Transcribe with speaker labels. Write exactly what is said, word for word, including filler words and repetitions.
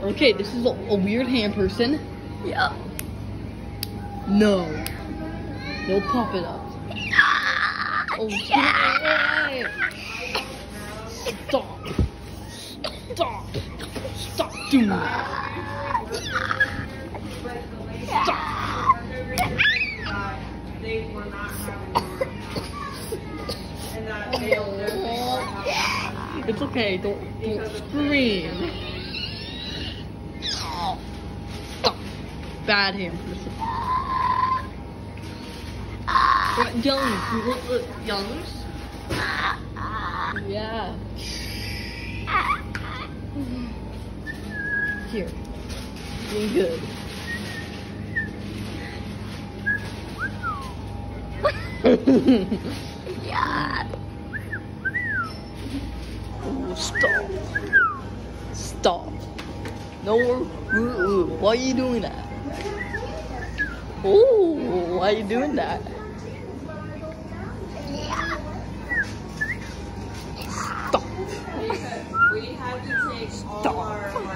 Speaker 1: Okay, this is a, a weird hand person.
Speaker 2: Yeah.
Speaker 1: No. No pop it up. Oh, yeah. Stop. Stop. Stop doing that. Stop. It's okay, don't don't scream. Stop. Bad hand person. What, Youngs? You want the Youngs? Yeah. Here. Doing good.
Speaker 2: Yeah.
Speaker 1: Oh, stop. Stop. No more. Why are you doing that? Oh, why are you doing that? Stop.
Speaker 3: We have to take all
Speaker 1: Stop.
Speaker 3: our